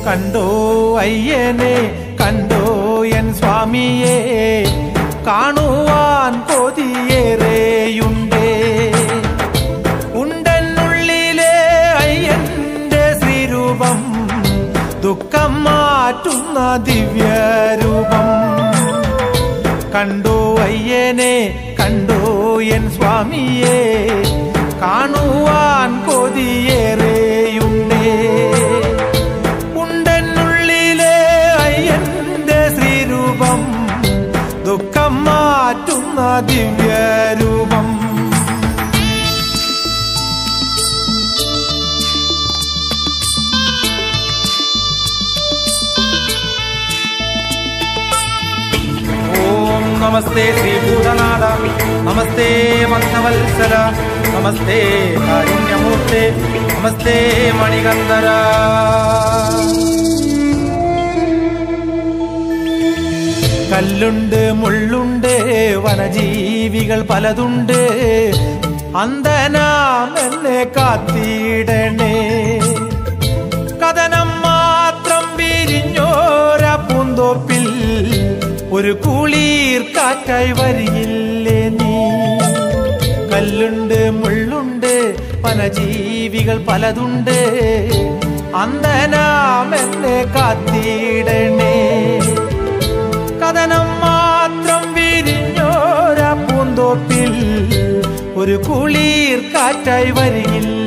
കണ്ടോ അയ്യനെ കണ്ടോ എൻ സ്വാമിയെ കാണുവാൻ കൊതിയേറെയുണ്ടേ ഉണ്ടെന്നുള്ളിലെ അയ്യന്റെ ശ്രീരൂപം ദുഃഖം മാറ്റുന്ന ദിവ്യരൂപം കണ്ടോ അയ്യനെ കണ്ടോ എൻ സ്വാമിയെ കാണുവാൻ കൊതിയേറെയുണ്ടേ ഉണ്ടെന്നുള്ളിലെ അയ്യന്റെ ശ്രീരൂപം ദുഃഖം മാറ്റുന്ന ദിവ്യരൂപം नमस्ते श्री भूतनाथ नमस्ते भक्तवत्सल नमस्ते कारुण्यमूर्ते नमस्ते मणिकंधर കല്ലുണ്ട് മുള്ളുണ്ട് വനജീവികൾ പലതുണ്ട് അന്ധനാം എന്നെ കാത്തിടണേ കഥനം മാത്രം വിരിഞ്ഞോര പൂന്തോപ്പിൽ ഒരു കുളിർ കാറ്റായി വരിയില്ലേ നീ കല്ലുണ്ട് മുള്ളുണ്ട് വനജീവികൾ പലതുണ്ട് അന്ധനാം എന്നെ കാത്തിടണേ കഥനം മാത്രം വിരിഞ്ഞോര പൂന്തോപ്പിൽ ഒരു കുളിർ കാറ്റായി വരിയില്ല